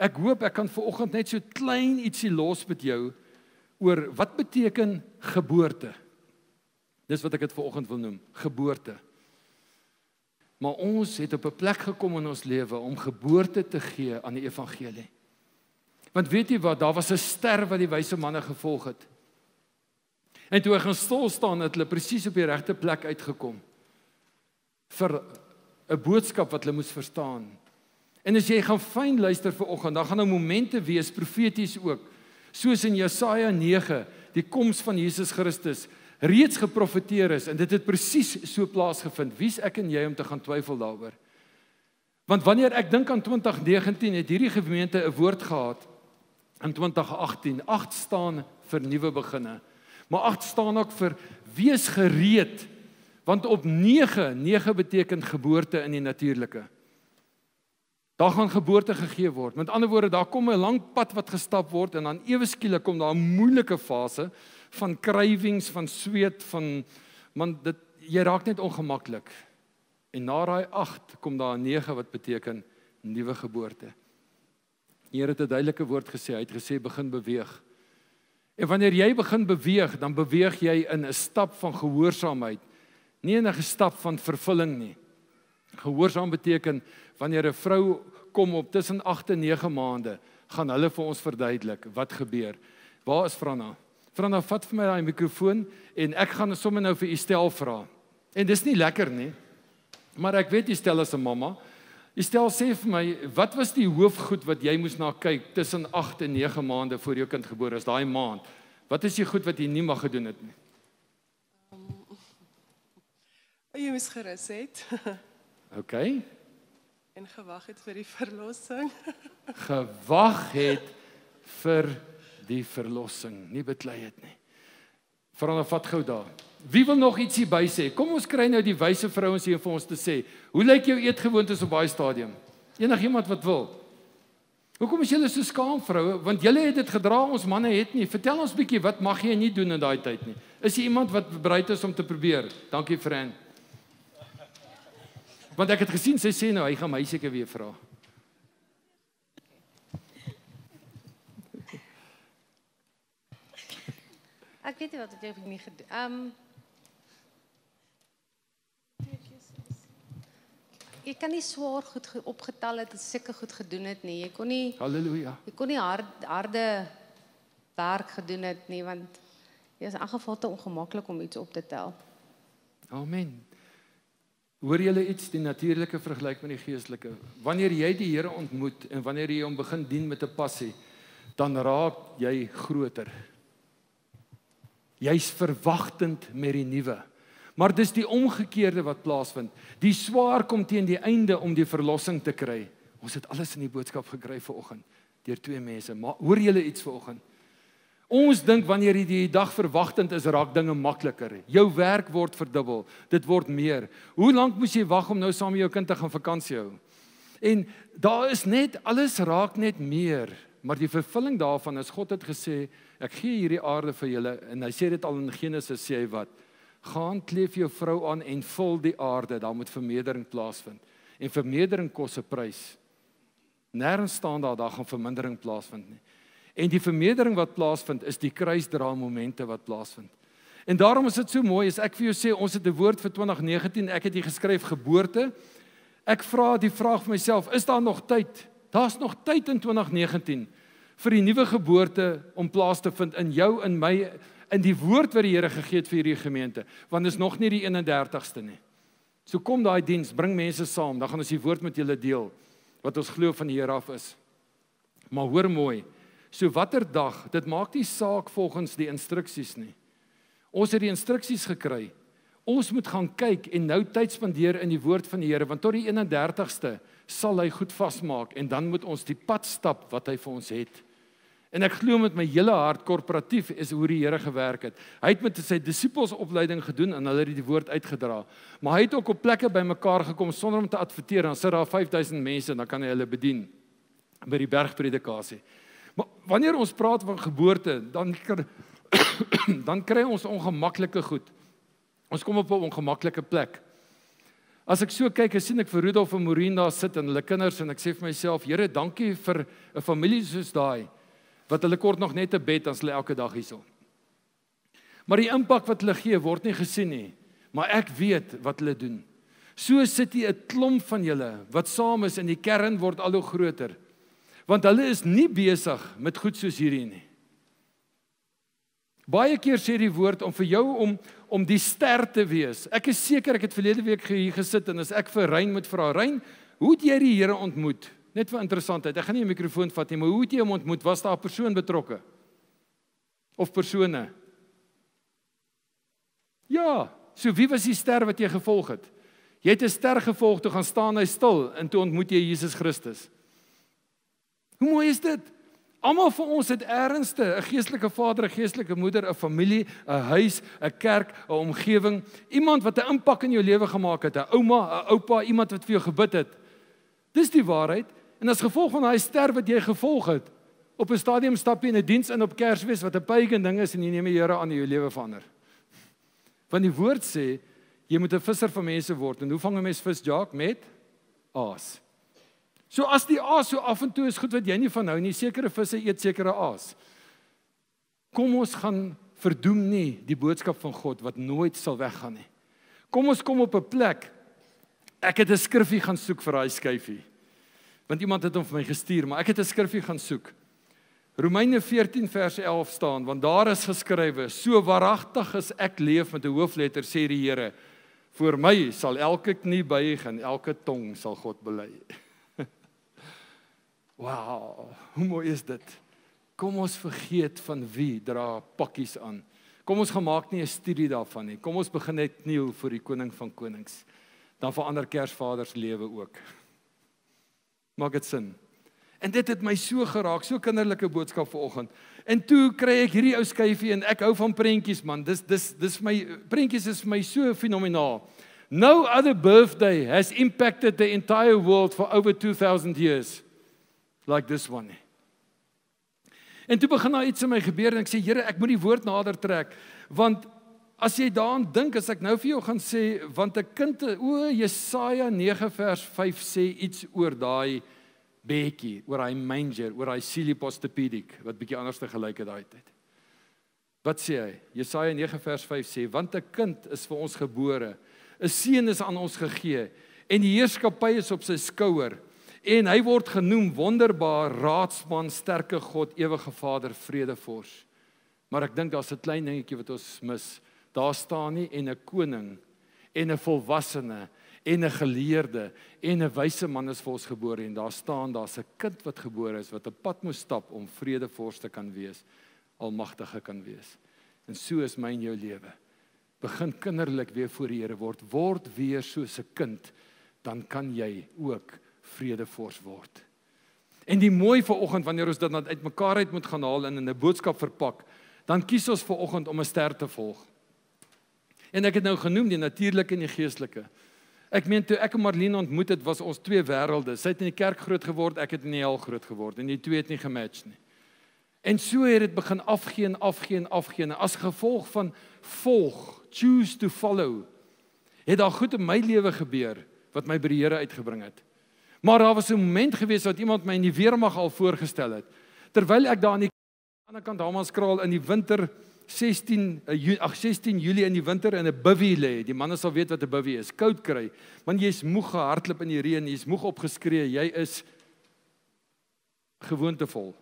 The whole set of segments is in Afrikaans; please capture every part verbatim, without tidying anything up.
Ek hoop ek kan vanoggend net so klein ietsie los met jou oor wat beteken geboorte. Dis wat ek dit vanoggend wil noem, geboorte. Maar ons het op 'n plek gekom in ons lewe om geboorte te gee aan die evangelie. Want weet jy wat, daar was 'n ster wat die wyse manne gevolg het. En toe hy gaan stil staan, het hulle presies op die regte plek uitgekom vir 'n boodskap wat hulle moes verstaan. En as jy gaan fyn luister vanoggend, dan gaan daar momente wees, profeties ook, soos in Jesaja nege, die koms van Jesus Christus, reeds geprofeteer is, en dit het presies so plaasgevind. Wie's ek en jy om te gaan twyfel daaroor? Want wanneer ek dink aan twintig negentien, het hierdie gemeente 'n woord gehad, in twintig agtien, agt staan vir nuwe beginne, maar agt staan ook vir wees gereed, want op nege, nege beteken geboorte in die natuurlike. Daar gaan geboorte gegee word. Met ander woorde, daar kom 'n lang pad wat gestap word, en dan ewe skielik kom daar 'n moeilike fase van cravings, van sweet, van, man, dit, jy raak net ongemaklik. En na daai agt kom daar 'n nege wat beteken nuwe geboorte. Die Here het 'n duidelike woord gesê, hy het gesê begin beweeg. En wanneer jy begin beweeg, dan beweeg jy in 'n stap van gehoorsaamheid, nie in 'n stap van vervulling nie. Gehoorsaam beteken, wanneer 'n vrou kom op tussen agt en nege maande, gaan hulle vir ons verduidelik wat gebeur. Waar is Franna? Franna, vat vir my daai mikrofoon en ek gaan sommer nou vir Estel vra. En dis nie lekker nie, maar ek weet Estel is 'n mamma. Estel, sê vir my, wat was die hoofgoed wat jy moes na kyk tussen agt en nege maande voor jou kind gebore is, daai maand? Wat is die goed wat jy nie mag gedoen het nie? Um, jy moes gerus het. OK. En gewag het vir die verlossing. Gewag het vir die verlossing, nie beklei het nie. Verander, vat gou daar. Wie wil nog ietsie by sê? Kom ons kry nou die wyse vrouens hier vir ons te sê. Hoe lyk jou eetgewoontes op baie stadium? Enigiemand wat wil? Hoekom is julle so skaam, vroue? Want julle het dit gedra, ons manne het nie. Vertel ons bietjie, wat mag jy nie doen in daai tyd nie? Is jy iemand wat bereid is om te probeer? Dankie, Fran. Want ek het gesien, sy sê nou, hy gaan my seker weer vra. Ek weet nie wat het jy nie gedoen. Um, jy kan nie swaar goed opgetel het, seker goed gedoen het nie. Jy kon nie, Halleluja. jy kon nie hard, harde werk gedoen het nie, want jy is in elk geval te ongemaklik om iets op te tel. Amen. Hoor julle iets, die natuurlike vergelyk met die geestelike? Wanneer jy die Here ontmoet en wanneer jy hom begin dien met 'n passie, dan raak jy groter. Jy's verwagtend met die nuwe. Maar dis die omgekeerde wat plaasvind. Die swaar kom teen die einde om die verlossing te kry. Ons het alles in die boodskap gekry vanoggend deur twee mense. Maar hoor julle iets vanoggend? Ons dink wanneer jy die dag verwagtend is, raak dinge makliker. Jou werk word verdubbel. Dit word meer. Hoe lank moes jy wag om nou saam met jou kind te gaan vakansie hou? En daar is net, alles raak net meer. Maar die vervulling daarvan is, God het gesê, ek gee hierdie aarde vir julle, en hy sê dit al in Genesis, sê hy wat? Gaan kleef jou vrou aan en vul die aarde, daar moet vermeerdering plaasvind. En vermeerdering kos 'n prys. Nêrens staan daar, daar gaan vermindering plaasvind nie. En die vermeerdering wat plaasvind, is die kruisdra momente wat plaasvind. En daarom is dit so mooi, as ek vir jou sê, ons het 'n woord vir twintig negentien, ek het hier geskryf geboorte. Ek vra die vraag vir myself, is daar nog tyd? Daar's nog tyd in twintig negentien vir die nuwe geboorte om plaas te vind in jou, in my, in die woord wat die Here gegee het vir hierdie gemeente, want dit is nog nie die eenendertigste nie. So kom daai diens, bring mense saam, dan gaan ons die woord met julle deel, wat ons glo van die Here af is. Maar hoor mooi, so watter dag, dit maak nie saak volgens die instruksies nie. Ons het die instruksies gekry, ons moet gaan kyk en nou tyd spandeer in die woord van die Here, want tot die eenendertigste sal hy goed vasmaak, en dan moet ons die pad stap wat hy vir ons het. En ek glo met my hele hart, korporatief is hoe die Here gewerk het. Hy het met sy disippels opleiding gedoen, en hulle het die woord uitgedra. Maar hy het ook op plekke by mekaar gekom, sonder om te adverteer, dan sit daar vyf duisend mense, dan kan hy hulle bedien, by die bergpredikasie. Maar wanneer ons praat van geboorte, dan, dan kry ons ongemaklike goed. Ons kom op 'n ongemaklike plek. As ek so kyk, sien ek vir Rudolf en Maureen daar sit en hulle kinders en ek sê vir myself, Here, dankie vir 'n familie soos daai wat hulle kort nog net 'n bed as hulle elke dag hierso. Maar die impak wat hulle gee word nie gesien nie, maar ek weet wat hulle doen. So sit hier 'n klomp van julle wat saam is en die kern word al hoe groter. Want hulle is nie besig met goed soos hierdie nie. Baie keer sê die woord om vir jou om om die ster te wees. Ek is seker ek het verlede week hier gesit en as ek vir Rein moet vra, Rein, hoe het jy die Here ontmoet? Net vir interessantheid. Ek gaan nie 'n mikrofoon vat nie, maar hoe het jy hom ontmoet? Was daar 'n persoon betrokke? Of persone? Ja, so wie was die ster wat jy gevolg het? Jy het 'n ster gevolg, toe gaan staan hy stil en toe ontmoet jy Jesus Christus. Hoe mooi is dit? Almal van ons het ernstig 'n geestelike vader, 'n geestelike moeder, 'n familie, 'n huis, 'n kerk, 'n omgewing, iemand wat 'n impak in jou lewe gemaak het, 'n ouma, 'n oupa, iemand wat vir jou gebid het. Dis die waarheid. En as gevolg van daai ster wat jy gevolg het, op 'n stadium stap jy in 'n diens in op Kersfees wat 'n pagan ding is en jy neem die Here aan in jou lewe verander. Want die woord sê jy moet 'n visser van mense word. En hoe vang 'n mens vis, Jacques? Met aas. So as die aas so af en toe is goed wat jy nie van hou nie, sekere visse eet sekere aas. Kom ons gaan verdoem nie die boodskap van God wat nooit sal weggaan nie. Kom ons kom op 'n plek. Ek het 'n skrifgie gaan soek vir daai skyfie. Want iemand het hom vir my gestuur, maar ek het 'n skrifgie gaan soek. Romeine veertien vers elf staan, want daar is geskrywe, so waaragtig as ek leef met 'n hoofletter, sê die Here, voor my sal elke knie buig en elke tong sal God bely. Wow, hoe mooi is dit? Kom ons vergeet van wie dra pakkies aan. Kom ons gemaak nie 'n studie daarvan nie. Kom ons begin net kniel voor die koning van konings. Dan verander Kersvader se lewe ook. Maak dit sin? En dit het my so geraak, so kinderlike boodskap vanoggend. En toe kry ek hierdie ou skyfie en ek hou van prentjies man. Dis dis dis my prentjies is vir my so fenomenaal. No other birthday has impacted the entire world for over two thousand years like this one. En toe begin daar iets in my gebeur en ek sê Here, ek moet die woord nader trek, want as jy daaraan dink, as ek nou vir jou gaan sê, want 'n kind, o Jesaja nege vers vyf sê iets oor daai beetjie, oor hy manger, oor hy silipostepedic, wat bietjie anders te gelyk het daai tyd. Wat sê hy? Jesaja nege vers vyf sê, want 'n kind is vir ons gebore, 'n seun is aan ons gegee, en die heerskappy is op sy skouer, en hy word genoem wonderbaar, raadsman, sterke God, ewige Vader, vredevors. Maar ek dink daar's 'n klein dingetjie wat ons mis. Daar staan nie en 'n koning, en 'n volwassene, en 'n geleerde, en 'n wyse man is vir ons gebore, en daar staan, daar's 'n kind wat gebore is, wat 'n pad moet stap om vredevors te kan wees, almagtige kan wees. En so is my en jou lewe. Begin kinderlik weer voor die Here word, word weer soos 'n kind, dan kan jy ook vredevors word. En die mooi vanoggend, wanneer ons dit dan uitmekaar uit moet gaan haal en in 'n boodskap verpak, dan kies ons vanoggend om 'n ster te volg. En ek het nou genoem die natuurlike en die geestelike. Ek meen toe ek en Marlene ontmoet het, was ons twee wêrelde. Sy het in die kerk groot geword, ek het in die hel groot geword en die twee het nie gematch nie. En so het dit begin afgee en afgee en afgee. En as gevolg van volg, choose to follow, het daar goed in my lewe gebeur wat my by die Here uitgebring het. Maar daar was 'n moment gewees wat iemand my in die weermag al voorgestel het. Terwyl ek daar aan die ander kant Hammanskraal in die winter sestien Julie in die winter in 'n bivvy lê. Die manne sal weet wat 'n bivvy is. Koud kry, want jy's moeg gehardloop in die reën, jy's moeg opgeskree, jy is gewoontevol.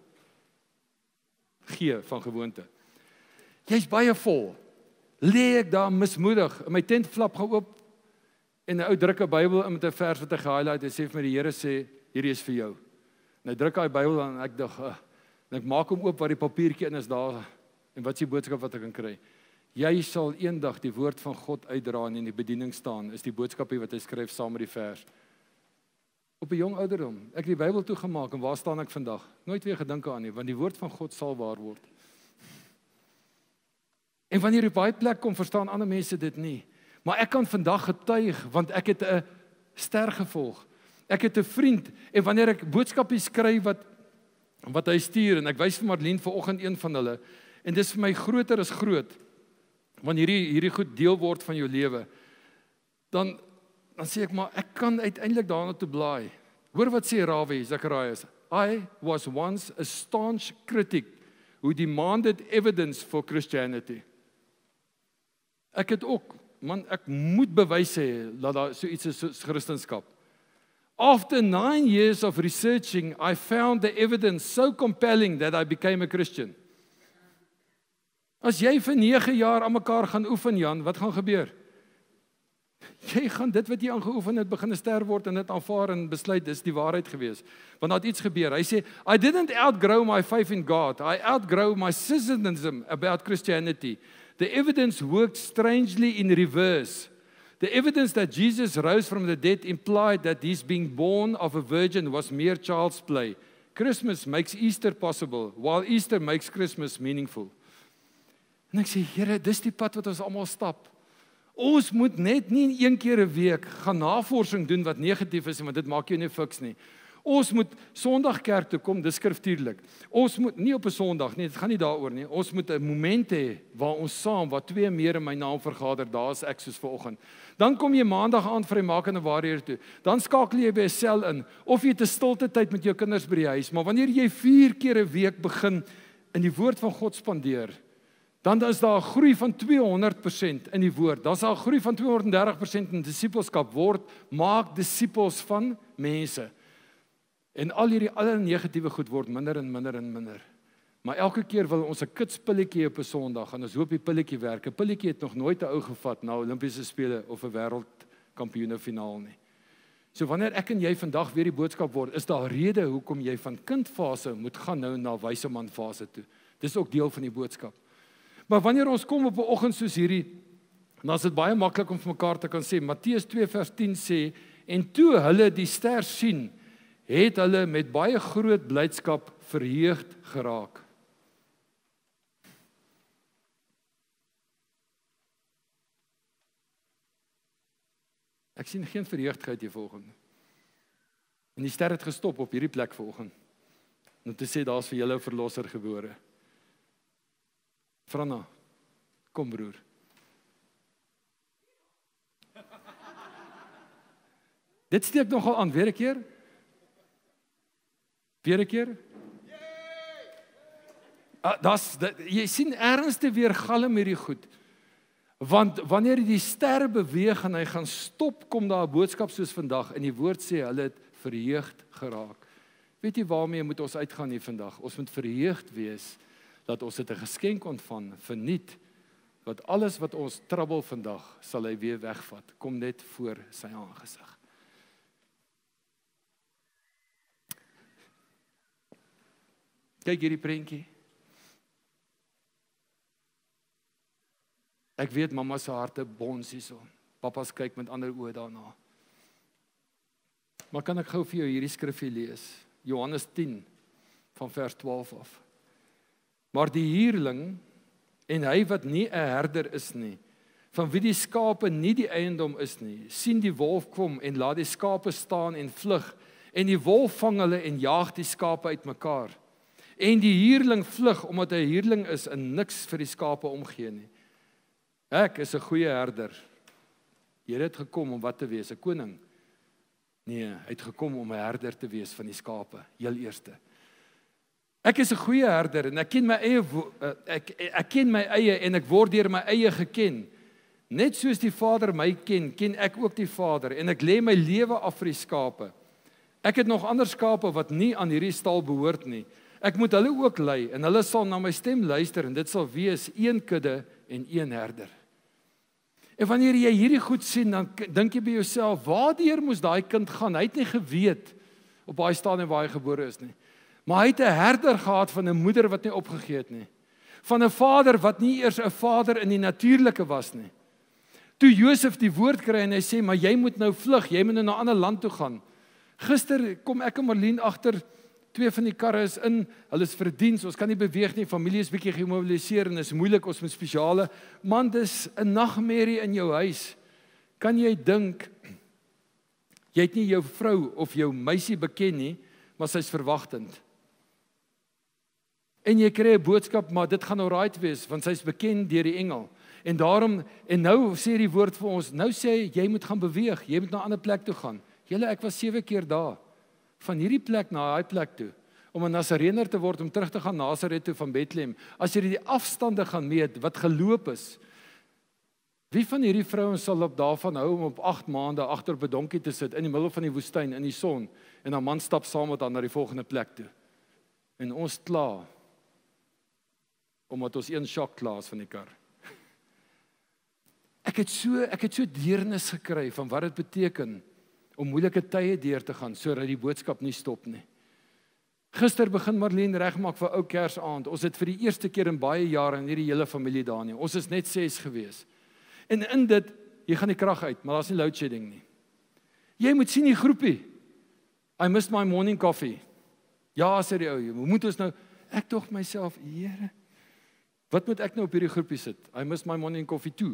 Gee van gewoonte. Jy's baie vol. Lê ek daar mismoedig, my tent flap gaan oop en 'n ou druk 'n Bybel in met 'n vers wat hy gehighlight het, sê vir my die Here sê hierdie is vir jou. En hy druk daai Bybel aan en ek dink, uh, en ek maak hom oop waar die papiertjie in is daar. En wat is die boodskap wat ek kan kry? Jy sal eendag die woord van God uitdra en in die bediening staan, is die boodskapie wat hy skryf saam met die vers. Op 'n jong ouderdom, ek het die Bybel toegemaak en waar staan ek vandag? Nooit weer gedink aan nie, want die woord van God sal waar word. En wanneer jy op baie plek kom, verstaan ander mense dit nie. Maar ek kan vandag getuig, want ek het 'n ster gevolg. Ek het 'n vriend, en wanneer ek boodskappe skryf wat, wat hy stuur, en ek wys vir Marlene vanoggend een van hulle, en dis vir my groter as groot, want hierdie, hierdie goed deel word van jou lewe, dan, dan sê ek maar ek kan uiteindelik daarna toe blaai. Hoor wat sê Ravi Zacharias. I was once a staunch critic who demanded evidence for Christianity. Ek het ook, man, ek moet bewys hê dat daar so iets is soos Christendom. After nine years of researching, I found the evidence so compelling that I became a Christian. As jy vir nege jaar aan mekaar gaan oefen, Jan, wat gaan gebeur? Jy gaan dit wat jy aangeoefen het begin ster word en dit aanvaar en besluit dis die waarheid gewees. Want daar het iets gebeur. Hy sê, I didn't outgrow my faith in God. I outgrow my cynicism about Christianity. The evidence worked strangely in reverse. The evidence that Jesus rose from the dead implied that his being born of a virgin was mere child's play. Christmas makes Easter possible, while Easter makes Christmas meaningful. En ek sê, Here, dis die pad wat ons almal stap. Ons moet net nie een keer 'n week gaan navorsing doen wat negatief is, want dit maak jou nie fiks nie. Ons moet Sondag kerk toe kom, dis skriftuurlik. Ons moet nie op 'n Sondag nie, dit gaan nie daaroor nie. Ons moet 'n moment hê waar ons saam, waar twee meer in my naam vergader, daar is ek soos vanoggend. Dan kom jy maandag aand vir die makende waarhede toe. Dan skakel jy by 'n sel in of jy 'n stilte tyd met jou kinders by die huis. Maar wanneer jy vier keer 'n week begin in die woord van God spandeer, dan is daar 'n groei van tweehonderd persent in die woord. Daar's 'n groei van tweehonderddertig persent in disippelskap word, maak disippels van mense. En al hierdie alle negatiewe goed word minder en minder en minder. Maar elke keer wil ons 'n kitspilletjie op 'n Sondag en ons hoop die pilletjie werk. 'n Pilletjie het nog nooit 'n ou gevat na Olimpiese spele of 'n wêreldkampioene finaal nie. So wanneer ek en jy vandag weer die boodskap word, is daar rede hoekom jy van kindfase moet gaan nou na wyse man fase toe. Dis ook deel van die boodskap. Maar wanneer ons kom op 'n oggend soos hierdie, dan is dit baie maklik om vir mekaar te kan sê, Matteus twee vers tien sê, en toe hulle die ster sien, het hulle met baie groot blydskap verheugd geraak. Ek sien geen verheugdheid hier vanoggend. En die ster het gestop op hierdie plek vanoggend. Om te sê daar's vir julle 'n verlosser gebore. Franna, kom broer. Dit steek nogal aan, weer 'n keer. Weer 'n keer. Ah, das, dat, jy sien ernstig weer galm hierdie goed. Want wanneer die ster beweeg en hy gaan stop, kom daar 'n boodskap soos vandag. En die woord sê, hulle het verheugd geraak. Weet jy waarmee moet ons uitgaan hier vandag? Ons moet verheugd wees dat ons dit 'n geskenk ontvang, verniet, wat alles wat ons trouble vandag, sal hy weer wegvat. Kom net voor sy aangesig. Kyk hierdie prentjie. Ek weet mamma se harte bons hierso. Papa's kyk met ander oë daarna. Maar kan ek gou vir jou hierdie skrifgie lees? Johannes tien van vers twaalf af. Maar die huurling en hy wat nie 'n herder is nie, van wie die skape nie die eiendom is nie, sien die wolf kom en laat die skape staan en vlug, en die wolf vang hulle en jaag die skape uitmekaar. En die huurling vlug omdat hy 'n huurling is en niks vir die skape omgee nie. Ek is 'n goeie herder. Jy het gekom om wat te wees, 'n koning? Nee, hy het gekom om 'n herder te wees van die skape, heel eerste. Ek is 'n goeie herder en ek ken my eie ek ek ken my eie en ek word deur my eie geken. Net soos die Vader my ken, ken ek ook die Vader en ek lê my lewe af vir die skape. Ek het nog ander skape wat nie aan hierdie stal behoort nie. Ek moet hulle ook lei en hulle sal na my stem luister en dit sal wees een kudde en een herder. En wanneer jy hierdie goed sien, dan dink jy by jouself, waardeur moes daai kind gaan? Hy het nie geweet op daai stadium waar hy gebore is nie. Maar hy het 'n herder gehad van 'n moeder wat nie opgegee het nie. Van 'n vader wat nie eers 'n vader in die natuurlike was nie. Toe Josef die woord kry en hy sê, maar jy moet nou vlug, jy moet nou na 'n ander land toe gaan. Gister kom ek en Marlene agter, twee van die karre is in, hulle is vir diens, ons kan nie beweeg nie, familie is bietjie gemobiliseer en is moeilik, ons moet spesiale, man, dis 'n nagmerrie in jou huis. Kan jy dink, jy het nie jou vrou of jou meisie beken nie, maar sy's verwagtend. En jy kry 'n boodskap, maar dit gaan nou right wees, want sy's beken deur die engel. En daarom, en nou sê die woord vir ons, nou sê hy, jy moet gaan beweeg, jy moet na 'n ander plek toe gaan. Julle, ek was sewe keer daar, van hierdie plek na daai plek toe, om 'n Nasarener te word, om terug te gaan Nasaret toe van Bethlehem. As jy die afstande gaan meet, wat geloop is, wie van hierdie vrouens sal op daarvan hou om op agt maande agter op 'n donkie te sit, in die middel van die woestyn, in die son, en 'n man stap saam met haar na die volgende plek toe. En ons kla, omdat ons een shock klaas van die kar. Ek het so, ek het so deernis gekry van wat dit beteken om moeilike tye deur te gaan, sodat die boodskap nie stop nie. Gister begin Marlene regmaak vir ou Kersaand. Ons het vir die eerste keer in baie jare in hierdie hele familie daar nie. Ons is net ses gewees. En in dit, jy gaan die krag uit, maar daar's nie load shedding nie. Jy moet sien die groepie. I missed my morning coffee. Ja, sê die ou, hoe moet ons nou? Ek dog myself, Here, wat moet ek nou op hierdie groepie sit? I missed my morning coffee too.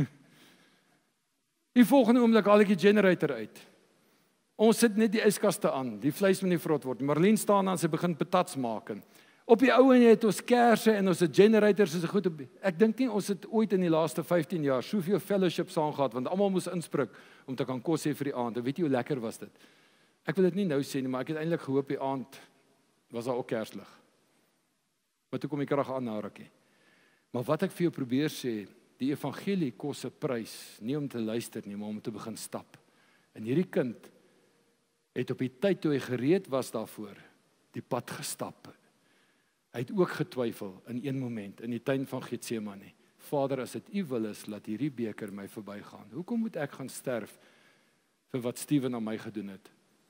Die volgende oomblik haal ek die generator uit. Ons sit net die yskaste aan, die vleis moet nie vrot word. Marlene staan aan, sy begin patats maak. Op die ou en het ons kersse en ons het generators is goed op. Ek dink nie ons het ooit in die laaste vyftien jaar soveel fellowship saam gehad, want almal moes inspring om te kan kos hê vir die aand. En weet jy hoe lekker was dit? Ek wil dit nie nou sê nie, maar ek het eintlik gehoop die aand was daar ook kerslig. Maar toe kom die krag aan na rukkie. Maar wat ek vir jou probeer sê, die evangelie kos 'n prys, nie om te luister nie, maar om te begin stap. En hierdie kind het op die tyd toe hy gereed was daarvoor, die pad gestap. Hy het ook getwyfel in een moment, in die tuin van Getsemane. Vader, as dit U wil is, laat hierdie beker my verbygaan. Hoekom moet ek gaan sterf vir wat Steven aan my gedoen het?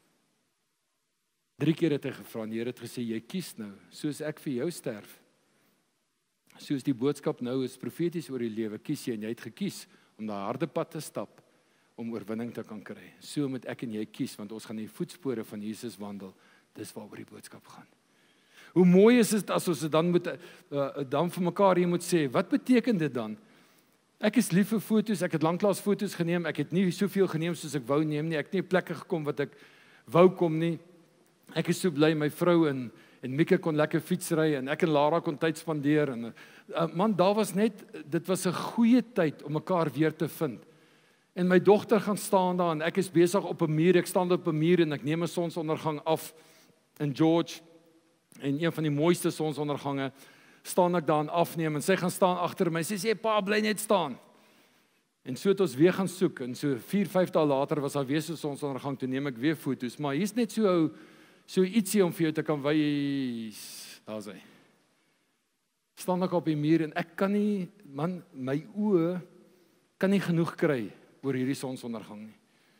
Drie keer het hy gevra, en Here het gesê, jy kies nou, soos ek vir jou sterf. Soos die boodskap nou is profeties oor die lewe, kies jy, en jy het gekies om daai harde pad te stap, om oorwinning te kan kry. So moet ek en jy kies, want ons gaan in die voetspore van Jesus wandel. Dis waaroor die boodskap gaan. Hoe mooi is dit as ons dit dan moet uh, dan vir mekaar hier moet sê, wat beteken dit dan? Ek is lief vir foto's, ek het lanklaas foto's geneem, ek het nie soveel geneem soos ek wou neem nie, ek het nie plekke gekom wat ek wou kom nie. Ek is so bly my vrou en en Mieke kon lekker fietsry en ek en Lara kon tyd spandeer en uh, man, daar was net, dit was 'n goeie tyd om mekaar weer te vind. En my dogter gaan staan daar en ek is besig op 'n muur, ek staan op 'n muur en ek neem 'n sonsondergang af in George. En een van die mooiste sonsondergange staan ek daar en afneem en sy gaan staan agter my. Sy sê, "Pa, bly net staan." En so het ons weer gaan soek en so vier, vyf dae later was daar weer so sonsondergang, toe neem ek weer foto's, maar hier's net so so ietsie om vir jou te kan wys. Daar's hy. Staan ek op die muur en ek kan nie, man, my oë kan nie genoeg kry oor hierdie sonsondergang nie.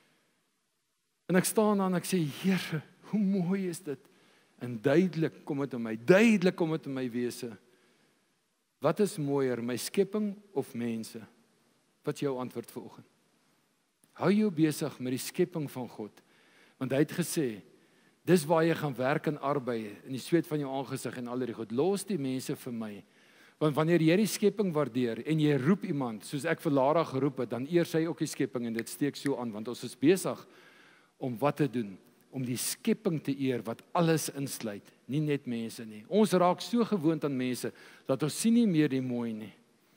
En ek staan daar en ek sê, Here, hoe mooi is dit? En duidelik kom dit in my, duidelik kom dit in my wese. Wat is mooier, my skepping of mense? Wat is jou antwoord vanoggend? Hou jou besig met die skepping van God. Want hy het gesê, dis waar jy gaan werk en arbei, in die sweet van jou aangesig en al die goed. Los die mense vir my. Want wanneer jy die skepping waardeer, en jy roep iemand, soos ek vir Lara geroep het, dan eer sy ook die skepping, en dit steek so aan, want ons is besig om wat te doen? Om die skepping te eer wat alles insluit, nie net mense nie. Ons raak so gewoond aan mense dat ons sien nie meer die mooi nie.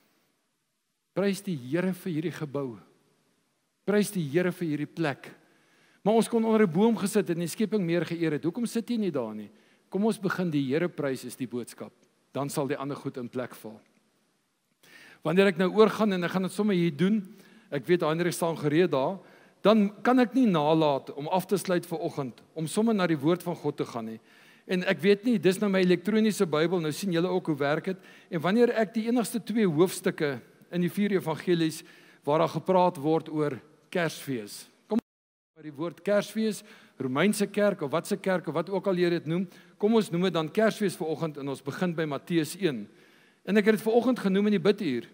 Prys die Here vir hierdie gebou. Prys die Here vir hierdie plek. Maar ons kon onder 'n boom gesit en die skepping meer geëer het. Hoekom sit jy nie daar nie? Kom ons begin die Here prys is die boodskap. Dan sal die ander goed in plek val. Wanneer ek nou oorgaan en ek gaan dit sommer hier doen, ek weet Heinrich staan gereed daar, dan kan ek nie nalat om af te sluit vir oggend, om sommer na die woord van God te gaan nie. En ek weet nie, dis nou my elektroniese Bybel, nou sien julle ook hoe werk dit. En wanneer ek die enigste twee hoofstukke in die vier evangelies waar daar gepraat word oor Kersfees. Kom maar die woord Kersfees, Romeinse kerk of watse kerk of wat ook al jy dit noem, kom ons noem dit dan Kersfees vir oggend en ons begin by Matteus een. En ek het dit vir oggend genoem in die biduur.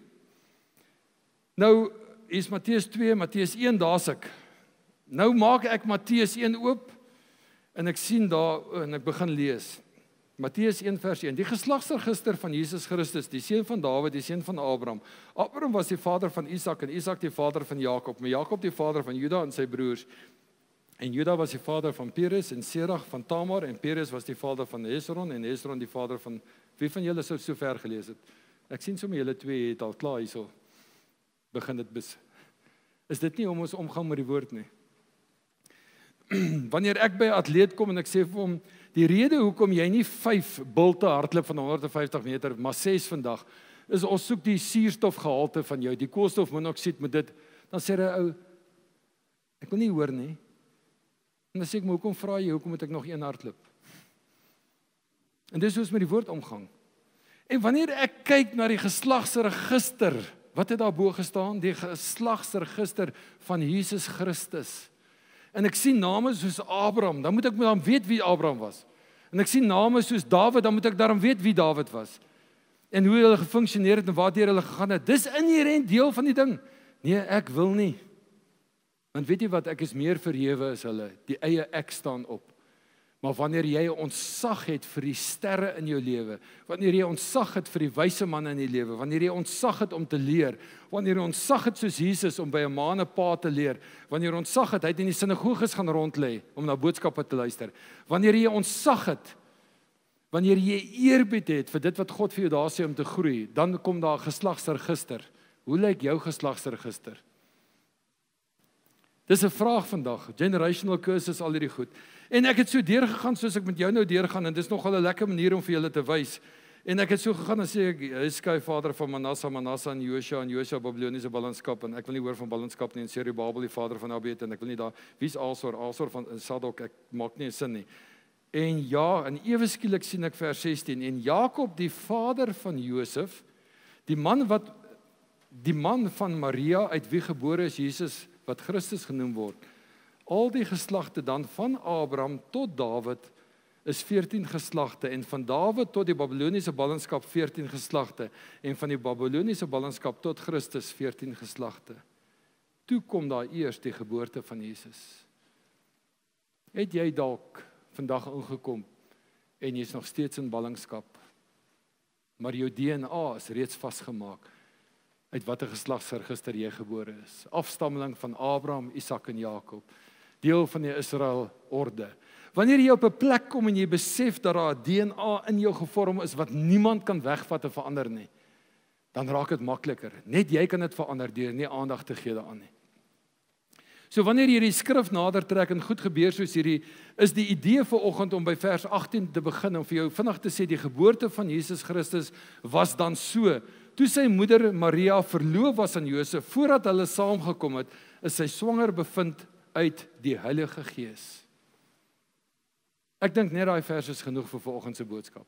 Nou is Matteus twee, Matteus een, daar's ek. Nou maak ek Matteus een oop en ek sien daar en ek begin lees. Matteus een vers een. Die geslagsregister van Jesus Christus, die seun van Dawid, die seun van Abraham. Abraham was die vader van Isak en Isak die vader van Jakob, maar Jakob die vader van Juda en sy broers. En Juda was die vader van Peres en Serach van Tamar en Peres was die vader van Hesron en Hesron die vader van wie van julle sou so ver gelees het? Ek sien sommer julle twee het al klaar hierso. begin dit bes. Is dit nie om ons omgang met die woord nie? Wanneer ek by 'n atleet kom en ek sê vir hom, die rede hoekom jy nie vyf bulte hardloop van honderd vyftig meter, maar ses vandag, is ons soek die suurstofgehalte van jou, die koolstofmonoksied met dit, dan sê hy, ou, ek wil nie hoor nie. En dan sê ek, maar hoekom vra jy, hoekom moet ek nog een hardloop? En dis hoe ons met die woord omgang. En wanneer ek kyk na die geslagsregister, wat het daar bo gestaan? Die geslagsregister van Jesus Christus. En ek sien name soos Abraham, dan moet ek dan weet wie Abraham was. En ek sien name soos Dawid, dan moet ek daarom weet wie Dawid was. En hoe hulle gefunksioneer het en waartoe hulle gegaan het. Dis inherent deel van die ding. Nee, ek wil nie. Want weet jy wat, ek is meer verhewe as hulle. Die eie ek staan op. Maar wanneer jy ontzag het vir die sterre in jou lewe, wanneer jy ontzag het vir die wyse manne in die lewe, wanneer jy ontzag het om te leer, wanneer jy ontzag het soos Jesus om by 'n ma en 'n pa te leer, wanneer jy ontzag het, hy het in die sinagoges gaan rond lê om na boodskappe te luister, wanneer jy ontzag het, wanneer jy eerbied het vir dit wat God vir jou daar sê om te groei, dan kom daar 'n geslagsregister. Hoe lyk jou geslagsregister? Dis 'n vraag vandag, generational curses, al hierdie goed. En ek het so deurgegaan soos ek met jou nou deurgaan, en dis nogal 'n lekker manier om vir julle te wys. En ek het so gegaan en sê ek, hy skei vader van Manasseh, Manasseh en Josua, en Josua Babiloniese ballingskap, en ek wil nie hoor van ballingskap nie, en Serubabel die vader van Abed, en ek wil nie daar, wie's Asor, Asor van Sadok, ek maak nie 'n sin nie. En ja, en ewe skielik sien ek vers sestien, en Jakob die vader van Josef, die man wat, die man van Maria, uit wie gebore is Jesus, wat Christus genoem word, al die geslagte dan van Abraham tot Dawid is veertien geslagte, en van Dawid tot die Babiloniese ballingskap veertien geslagte, en van die Babiloniese ballingskap tot Christus veertien geslagte. Toe kom daar eers die geboorte van Jesus. Het jy dalk vandag ingekom en jy's nog steeds in ballingskap, maar jou D N A is reeds vasgemaak uit watter geslagsregister jy gebore is. Afstammeling van Abraham, Isak en Jakob. Deel van die Israel orde. Wanneer jy op 'n plek kom en jy besef dat daar 'n D N A in jou gevorm is wat niemand kan wegvat en verander nie, dan raak dit makliker. Net jy kan dit verander deur nie aandag te gee daaraan nie. So wanneer jy die skrif nader trek en goed gebeur soos hierdie, is die idee vir oggend om by vers agttien te begin om vir jou vinnig te sê die geboorte van Jesus Christus was dan so. Toe sy moeder Maria verloof was aan Josef, voordat hulle saamgekom het, is sy swanger bevind uit die Heilige Gees. Ek dink net daai vers is genoeg vir vanoggend se boodskap.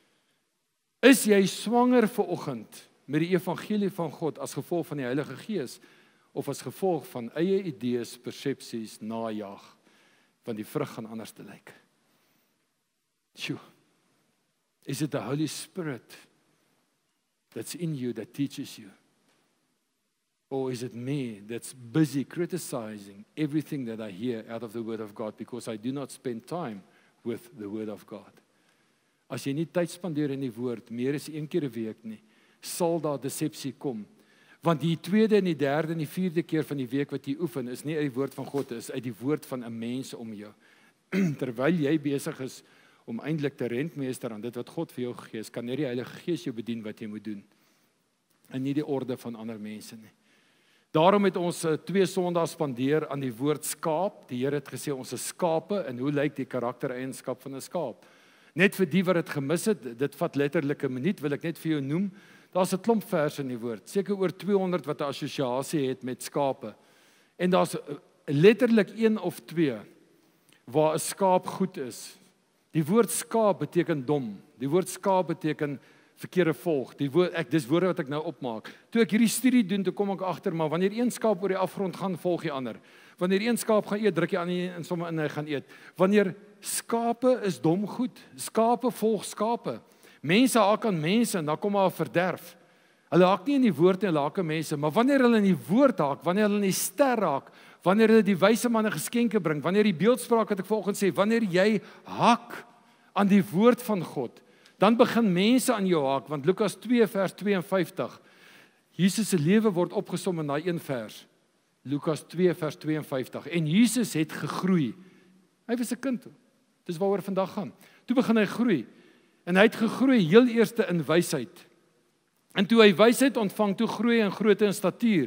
Is jy swanger vanoggend met die evangelie van God as gevolg van die Heilige Gees, of as gevolg van eie idees, persepsies, najag, van die vrug gaan anders te lyk? Sjoe. Is it the Holy Spirit that's in you that teaches you? Or is it me that's busy criticizing everything that I hear out of the Word of God because I do not spend time with the Word of God? As jy nie tyd spandeer in die Woord, meer as een keer 'n week nie, sal daar decepsie kom. Want die tweede en die derde en die vierde keer van die week wat jy oefen, is nie uit die woord van God, is uit die woord van 'n mens om jou. Terwyl jy besig is om eintlik te rentmeester aan dit wat God vir jou gegee het, kan net die Heilige Gees jou bedien wat jy moet doen. En nie die orde van ander mense nie. Daarom het ons twee Sondae spandeer aan die woord skaap. Die Here het gesê ons is skape, en hoe lyk die karaktereienskap van 'n skaap? Net vir die wat dit gemis het, dit vat letterlik 'n minuut, wil ek net vir jou noem. Daar's 'n klomp verse in die woord, seker oor tweehonderd wat 'n assosiasie het met skape. En daar's letterlik een of twee waar 'n skaap goed is. Die woord skaap beteken dom. Die woord skaap beteken verkeerde volg. Die woord ek dis woorde wat ek nou opmaak. Toe ek hierdie studie doen, toe kom ek agter, maar wanneer een skaap oor die afgrond gaan, volg die ander. Wanneer een skaap gaan eet, druk jy aan en sommer in hy gaan eet. Wanneer skape is dom goed. Skape volg skape. Mense haak aan mense en dan kom daar 'n verderf. Hulle haak nie in die woord nie, hulle haak aan mense, maar wanneer hulle in die woord haak, wanneer hulle in die ster haak, wanneer hulle die wyse manne geskenke bring, wanneer die beeldspraak wat ek vanoggend sê, wanneer jy haak aan die woord van God, dan begin mense aan jou haak, want Lukas twee vers twee en vyftig, Jesus se lewe word opgesom in daai een vers. Lukas twee vers twee en vyftig. En Jesus het gegroei. Hy was 'n kind. Dis waaroor vandag gaan. Toe begin hy groei. En hy het gegroei heel eerste in wysheid. En toe hy wysheid ontvang, toe groei hy in grootte en statuur.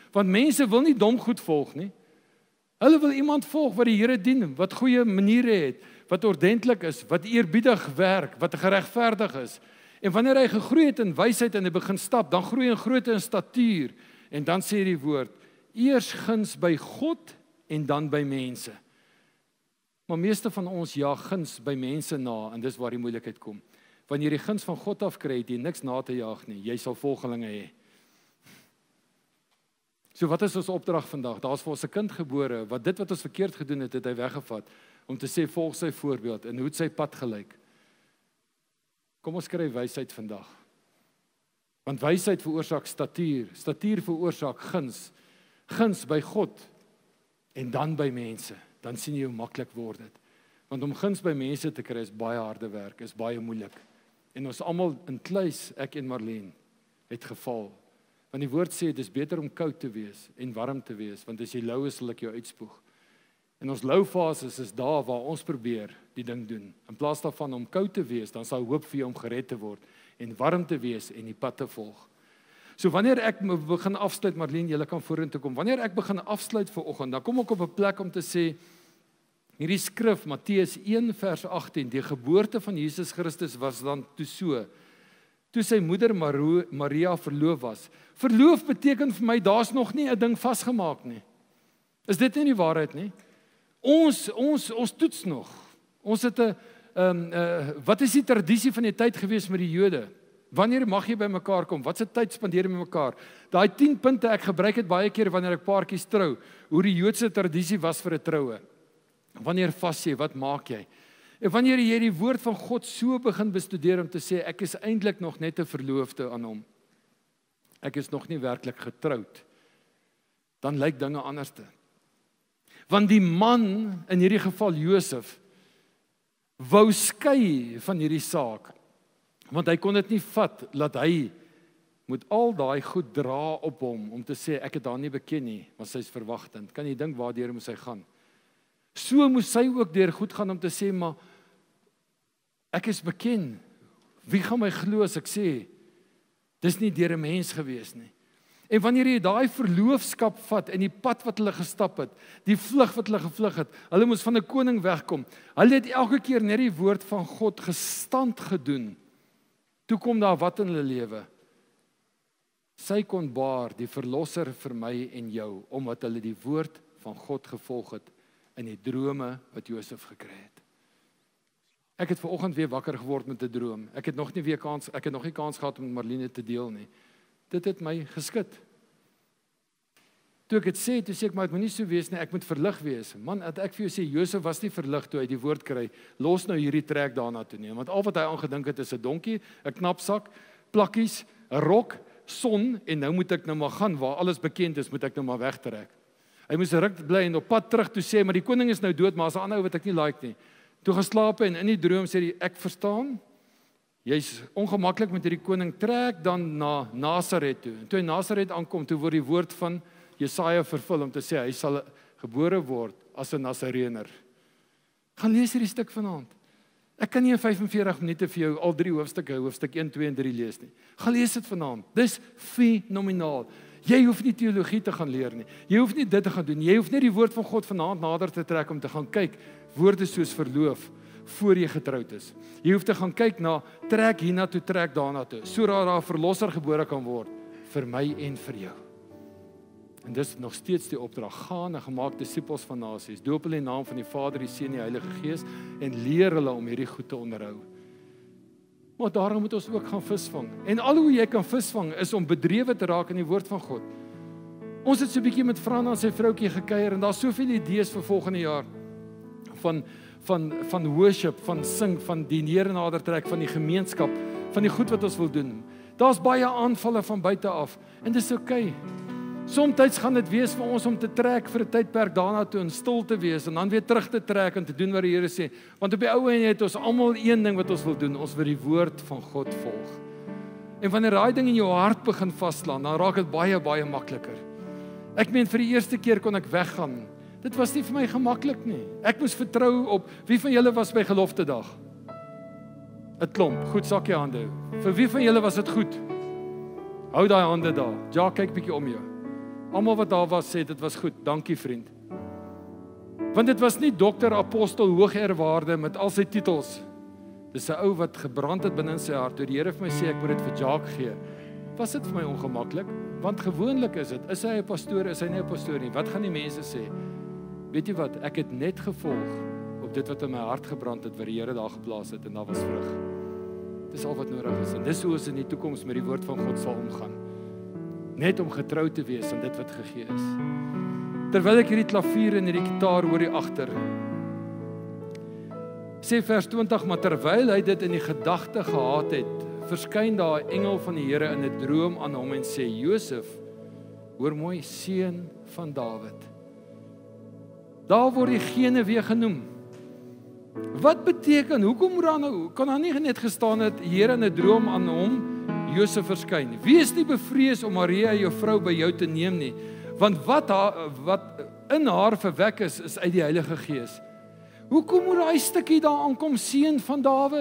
Want mense wil nie dom goed volg nie. Hulle wil iemand volg wat die Here dien, wat goeie maniere het, wat ordentlik is, wat eerbiedig werk, wat geregverdig is. En wanneer hy gegroei het in wysheid en hy begin stap, dan groei hy in grootte en statuur. En dan sê die woord, eers guns by God en dan by mense. Maar meeste van ons jaag guns by mense na, en dis waar die moeilikheid kom. Wanneer jy die guns van God afkry, het jy niks na te jaag nie, jy sal volgelinge hê. So wat is ons opdrag vandag? Daar is vir ons 'n kind gebore, wat dit wat ons verkeerd gedoen het, het hy weggevat, om te sê, volg sy voorbeeld, en hoe het sy pad gelyk? Kom ons kry wysheid vandag. Want wysheid veroorsaak statuur, statuur veroorsaak guns, guns by God, en dan by mense, dan sien jy hoe maklik word dit. Want om guns by mense te kry is baie harde werk, is baie moeilik. En ons almal in kluis, ek en Marlene, het geval. Want die woord sê, dit is beter om koud te wees en warm te wees, want as jy lou is, sal ek jou uitspoeg. En ons lou fases is daar waar ons probeer die ding doen. In plaas daarvan om koud te wees, dan sal hoop vir jou om gered te word, en warm te wees en die pad te volg. So wanneer ek begin afsluit, Marlene, julle kan vorentoe kom, wanneer ek begin afsluit vir oggend, dan kom ek op 'n plek om te sê, hierdie skrif, Matteus een vers agttien, die geboorte van Jesus Christus was dan toe so, toe sy moeder Maria verloof was. Verloof beteken vir my, daar's nog nie 'n ding vasgemaak nie. Is dit nie die waarheid nie? Ons, ons, ons toets nog. Ons het 'n, um, uh, wat is die tradisie van die tyd gewees met die Jode? Wanneer mag jy by mekaar kom? Wat se tyd spandeer jy met mekaar? Daai tien punte, ek gebruik dit baie keer wanneer ek paartjies trou, hoe die Joodse tradisie was vir 'n troue. Wanneer vas jy, wat maak jy? En wanneer jy die woord van God so begin bestudeer om te sê, ek is eintlik nog net 'n verloofde aan hom. Ek is nog nie werklik getroud. Dan lyk dinge anderste. Want die man, in hierdie geval Josef, wou skei van hierdie saak. Want hy kon dit nie vat, dat hy moet al daai goed dra op hom, om te sê, ek het haar nie beken nie, want sy is verwagtend. Kan jy dink waardeur moes hy gaan? So moes sy ook deur goed gaan om te sê, maar ek is beken. Wie gaan my glo as ek sê, dis nie deur 'n mens gewees nie. En wanneer jy daai verloofskap vat en die pad wat hulle gestap het, die vlug wat hulle gevlug het, hulle moes van 'n koning wegkom. Hulle het elke keer net die woord van God gestand gedoen. Toe kom daar wat in hulle lewe? Sy kon baar die verlosser vir my en jou, omdat hulle die woord van God gevolg het in die drome wat Josef gekry het. Ek het vanoggend weer wakker geword met 'n droom. Ek het nog nie weer kans, ek het nog nie kans gehad om met Marlene te deel nie. Dit het my geskit. Toe ek het sê, toe sê ek, maar het moet nie so wees nie, ek moet verlig wees. Man, het ek vir jou sê, Josef was nie verlig toe hy die woord kry, los nou hierdie trek daarna toe neem, want al wat hy aangedink het is 'n donkie, 'n knapsak, plakkies, 'n rok, son, en nou moet ek nou maar gaan, waar alles bekend is, moet ek nou maar wegtrek. Hy moes ruk bly en op pad terug toe sê, maar die koning is nou dood, maar as 'n ander ou wat ek nie like nie. Toe geslaap en in die droom sê hy, ek verstaan, jy's ongemaklik met hierdie koning, trek dan na Nasaret toe. En toe hy Nasaret aankom, toe word die woord van Jesaja vervul om te sê, hy sal gebore word as 'n Nasarener. Gaan lees hierdie stuk vanaand. Ek kan nie in vyf en veertig minute vir jou al drie hoofstukke, hoofstuk een, twee en drie lees nie. Gaan lees dit vanaand. Dis fenomenaal. Jy hoef nie teologie te gaan leer nie. Jy hoef nie dit te gaan doen. Jy hoef net die woord van God vanaand nader te trek om te gaan kyk, woorde soos verloof, voor jy getroud is. Jy hoef te gaan kyk na, trek hiernatoe, trek daarna toe, sodat daar 'n verlosser gebore kan word, vir my en vir jou. En dis nog steeds die opdrag, gaan en gemaak disippels van nasies, doop hulle in die naam van die Vader, die Seun en die Heilige Gees, en leer hulle om hierdie goed te onderhou. Maar daarom moet ons ook gaan visvang. En al hoe jy kan visvang, is om bedrewe te raak in die woord van God. Ons het so 'n bietjie met Frana en sy vroutjie gekuier, en daar's soveel idees vir volgende jaar, van van van worship, van sing, van die Here nader trek, van die gemeenskap, van die goed wat ons wil doen. Daar's baie aanvalle van buite af, en dis oukei. Somstyds gaan dit wees vir ons om te trek vir 'n tydperk daarna toe en stil te wees, en dan weer terug te trek en te doen wat die Here sê. Want op die ou en het ons almal een ding wat ons wil doen, ons wil die woord van God volg. En wanneer daai ding in jou hart begin vaslaan, dan raak dit baie, baie makliker. Ek meen, vir die eerste keer kon ek weggaan. Dit was nie vir my gemaklik nie. Ek moes vertrou op, wie van julle was by gelofte dag? 'n Klomp, goed, sak jy hande. Vir wie van julle was dit goed? Hou daai hande daar. Ja, kyk bietjie om jou. Almal wat daar was sê dit was goed. Dankie vriend. Want dit was nie dokter, apostel, hoogeerwaarde met al sy titels. Dis 'n ou wat gebrand het binne in sy hart. Toe die Here vir my sê ek moet dit vir Jacques gee. Was dit vir my ongemaklik? Want gewoonlik is dit, is hy 'n pastoor, is hy nie 'n pastoor nie. Wat gaan die mense sê? Weet jy wat? Ek het net gevolg op dit wat in my hart gebrand het, wat die Here daar geplaas het en daar was vrug. Dis al wat nodig is. En dis hoe ons in die toekoms met die woord van God sal omgaan. Net om getrou te wees aan dit wat gegee is. Terwyl ek hierdie klavier en hierdie gitaar hoor hier agter, sê vers twintig, maar terwyl hy dit in die gedagte gehad het, verskyn daar 'n engel van die Here in 'n droom aan hom en sê, Josef, hoor mooi, seun van Dawid. Daar word diegene weer genoem. Wat beteken, hoekom daar nou, kan daar nie net gestaan het, Here in 'n droom aan hom, Josef verskyn. Wees nie bevrees om Maria, jou vrou, by jou te neem nie, want wat, haar, wat in haar verwek is, is uit die Heilige Gees. Hoekom moet daai stukkie daar aankom, seun van Dawid?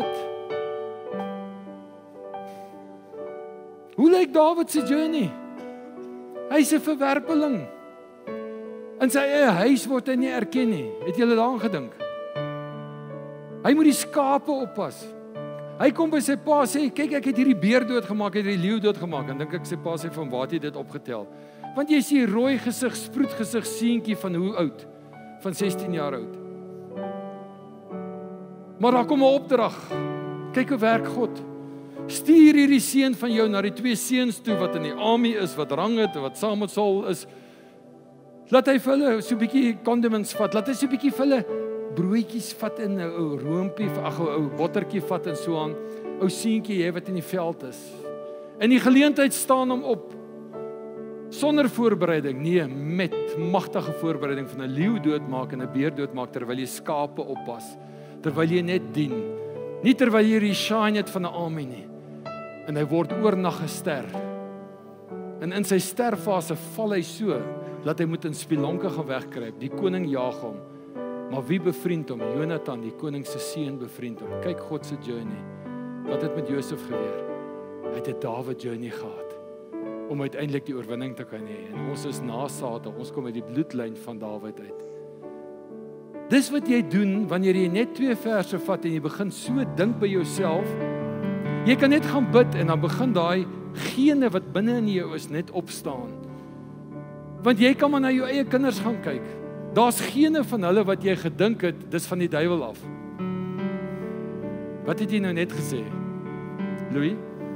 Hoe lyk Dawid se journey? Hy's 'n verwerpeling. In sy eie huis word hy nie erken nie. Het julle daaraan gedink? Hy moet die skape oppas. Hy kom by sy pa sê, kyk ek het hierdie beer doodgemaak, ek het hierdie leeu doodgemaak. En dink ek sy pa sê, van waar het jy dit opgetel? Want jy sien rooi gesig, sproetgesig seentjie van hoe oud? Van sestien jaar oud. Maar daar kom 'n opdrag. Kyk hoe werk God. Stuur hierdie seun van jou na die twee seuns toe wat in die army is, wat rang het, wat saam met Saul is. Laat hy vir hulle so 'n bietjie condiments vat. Laat hy so 'n bietjie vir hulle broodjies vat in 'n ou roompie, ag 'n ou bottertjie vat en so aan. Ou seentjie jy wat in die veld is. In die geleentheid staan hom op. Sonder voorbereiding, nee, met magtige voorbereiding van 'n leeu doodmaak en 'n beer doodmaak terwyl jy skape oppas. Terwyl jy net dien. Nie terwyl jy die shine het van 'n army nie. En hy word oornag gester. En in sy sterfase val hy so, dat hy moet in spilonke gaan wegkruip. Die koning jaag hom. Maar wie bevriend hom? Jonathan, die koning se seun bevriend hom. Kyk God se journey. Wat het met Josef gebeur? Hy het 'n Dawid journey gehad. Om uiteindelik die oorwinning te kan hê. En ons is nasate, ons kom uit die bloedlyn van Dawid uit. Dis wat jy doen wanneer jy net twee verse vat en jy begin so dink by jouself. Jy kan net gaan bid en dan begin daai gene wat binne in jou is net opstaan. Want jy kan maar na jou eie kinders gaan kyk. Daar's gene van hulle wat jy gedink het, dis van die duiwel af. Wat het jy nou net gesê? Louis?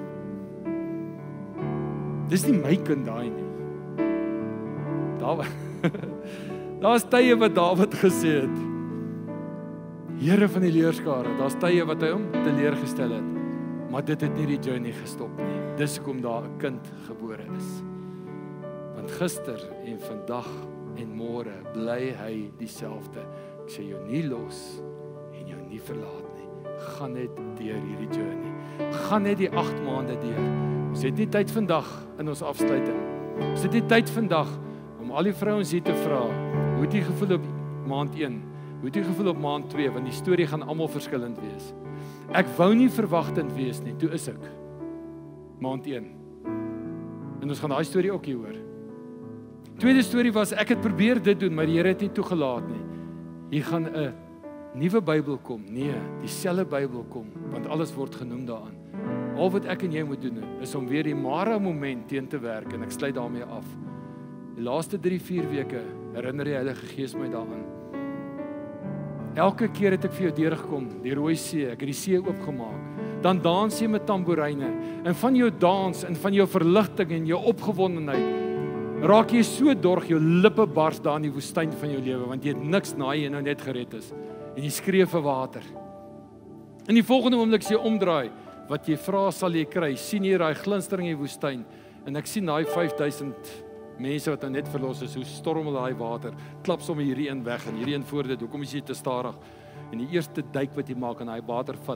Dis nie my kind daai nie. Daar Daar's tye wat Dawid gesê het. Here van die leerskare, daar's tye wat hy hom teleurgestel het. Maar dit het nie die journey gestop nie. Dis hoekom daar 'n kind gebore is. Want gister en vandag en môre bly hy dieselfde. Ek sê jou nie los en jou nie verlaat nie. Gaan net deur hierdie journey. Gaan net die agt maande deur. Ons het nie tyd vandag in ons afsluiting. Ons het nie tyd vandag om al die vrouens hier te vra. Hoe het jy gevoel op maand een? Hoe het jy gevoel op maand twee? Want die storie gaan almal verskillend wees. Ek wou nie verwagtend wees nie, toe is ek. Maand een. En ons gaan daai storie ook hier hoor. Tweede storie was, ek het probeer dit doen, maar die Here het nie toegelaat nie. Hier gaan 'n nuwe Bybel kom. Nee, dieselfde Bybel kom, want alles word genoem daaraan. Al wat ek en jy moet doen, is om weer die Mara moment teen te werk, en ek sluit daarmee af. Die laaste drie, vier weke, herinner die Heilige Gees my daaraan. Elke keer het ek vir jou deurgekom, die Rooi See, ek het die see oopgemaak. Dan dans jy met tamboeryne, en van jou dans, en van jou verligting, en jou opgewondenheid, raak jy so dorg, jou lippe bars daar in die woestyn van jou lewe, want jy het niks na jy nou net gered is, en jy skree vir water. In die volgende oomblik sê jy omdraai, wat jy vra sal jy kry, sien jy daai glinstering in die woestyn, en ek sien daai vyf duisend mense wat nou net verlos is, hoe storm hulle daai water, klap sommer hierdie een weg, en hierdie een voor dit, hoekom is jy te stadig, en die eerste duik wat jy maak, en daai water vat,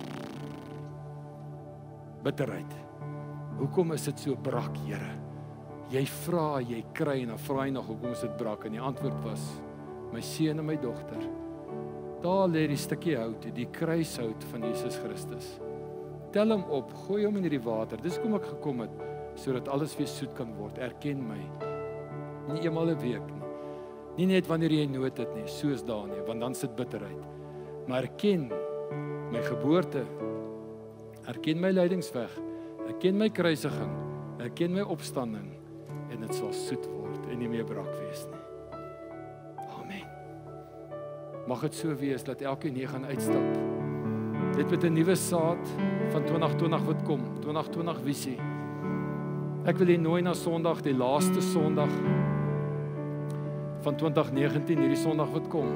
bitterheid, hoekom is dit so brak, Here? Jy vra, jy kry, en dan vra jy nog, hoekom is dit brak, en die antwoord was, my seun en my dogter, daar lê die stukkie hout, die kruishout van Jesus Christus, tel hom op, gooi hom in hierdie water, dis kom ek gekom het, sodat alles weer soet kan word, erken my, nie eenmal 'n week nie. Nie net wanneer jy nood het nie, soos daar nie, want dan sit bitterheid. Maar erken my geboorte, erken my lydingsweg, erken my kruisiging, erken my opstanding en dit sal soet word en nie meer brak wees nie. Amen. Mag dit so wees dat elkeen hier gaan uitstap. Dit met 'n nuwe saad van twintig twintig wat kom, twintig twintig visie. Ek wil hier nooi na Sondag, die laaste Sondag van twintig negentien, hierdie Sondag wat kom.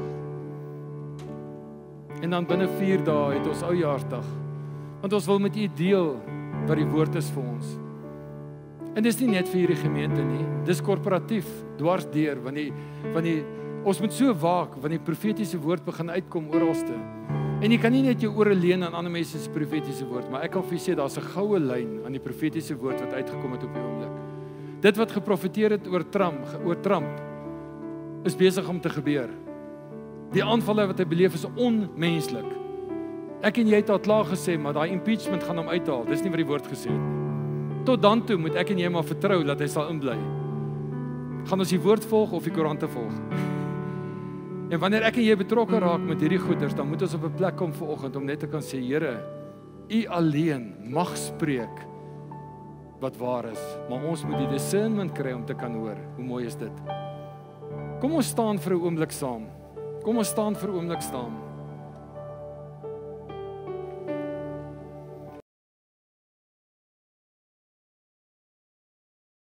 En dan binne vier dae het ons oujaardag. Want ons wil met u deel wat die woord is vir ons. En dis nie net vir hierdie gemeente nie, dis korporatief, dwars deur, want die, want die, ons moet so waak, want die profetiese woord begin uitkom oralste. En jy kan nie net jou ore leen aan ander mense se profetiese woord, maar ek kan vir sê, daar's 'n goue lyn aan die profetiese woord wat uitgekom het op die oomblik. Dit wat geprofeteer het oor Trump, oor Trump, is besig om te gebeur. Die aanvalle wat hy beleef is onmenslik. Ek en jy het al klaar gesê, maar daai impeachment gaan hom uithaal. Dis nie wat die woord gesê het nie. Tot dan toe moet ek en jy maar vertrou dat hy sal inbly. Gaan ons die woord volg of die koerante volg? En wanneer ek en jy betrokke raak met hierdie goeders, dan moet ons op 'n plek kom vanoggend om net te kan sê, Here, u alleen mag spreek wat waar is, maar ons moet die discernment kry om te kan hoor. Hoe mooi is dit? Kom ons staan vir 'n oomblik saam. Kom ons staan vir 'n oomblik saam.